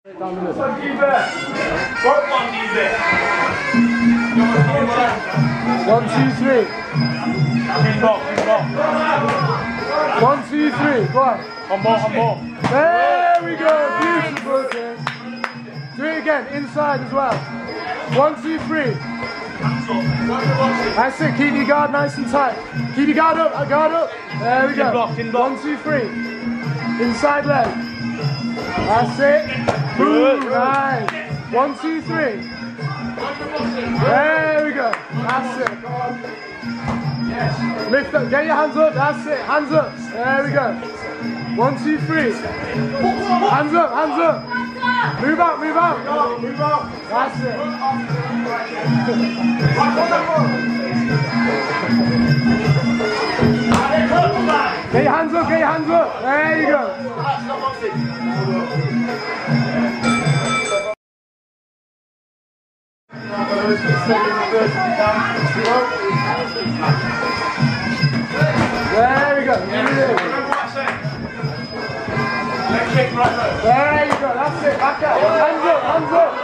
Down the middle. 1, 2, 3. One, two, three. Go on. One more. There we go. Beautiful. Okay. Do it again. Inside as well. 1, 2, 3. That's it. Keep your guard nice and tight. Keep your guard up. Guard up. There we go. 1, 2, 3. Inside leg. That's it. Good. Nice. 1, 2, 3. There we go. That's it. Lift up. Get your hands up. That's it. Hands up. There we go. 1, 2, 3. Hands up. Hands up. Move out. Move out. Move out. That's it. Get your hands up. Get your hands up. There you go. There we go. There you go. That's it. Back out. Hands up. Hands up.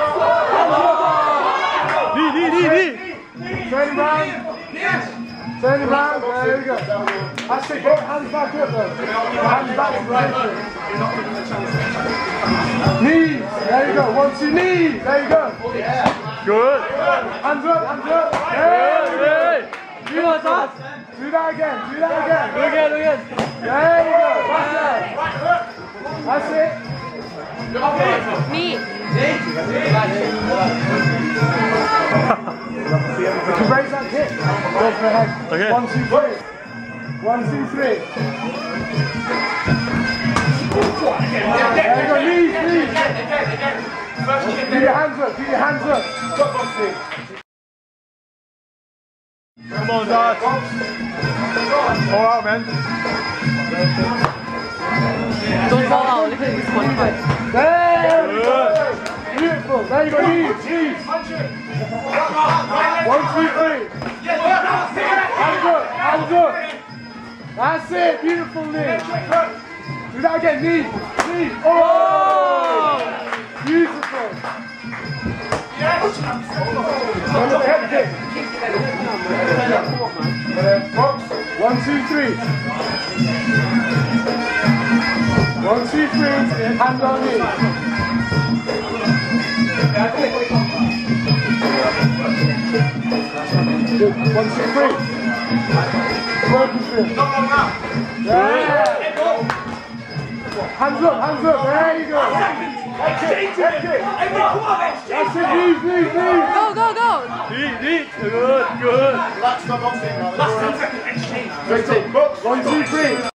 Hands up. Knee. Turn around. Turn around. There we go. That's it. Get hands back up though. Hands back right foot. Knees. There you go. 1, 2, knees. There you go. Good. Hands up. Hands up. There we go. Do that. Do that again. Do that again. Do again. There you go. Back out. That's it. Knee. You can raise that hip. Go for the head. Okay. 1, 2, 3. 1, 2, 3. There you go. Knees. Keep your hands up. Keep your hands up. Come on, Dad. All out, man. Don't fall out. Look at this one. There we go. Beautiful. There you go. Knees. 1, 2, 3. Hands up. Hands up. That's it. Beautiful knee. Do that again. Knee. Oh! Beautiful. Head kick. 1, 2, 3. 1, 2, 3. Hand on knee. 1, 2, 3. Broken through. Yeah. Hands up. There you go. Head kick. That's it. Knees. Go. Knee. Good. That's not boxing now. 1, 2, 3.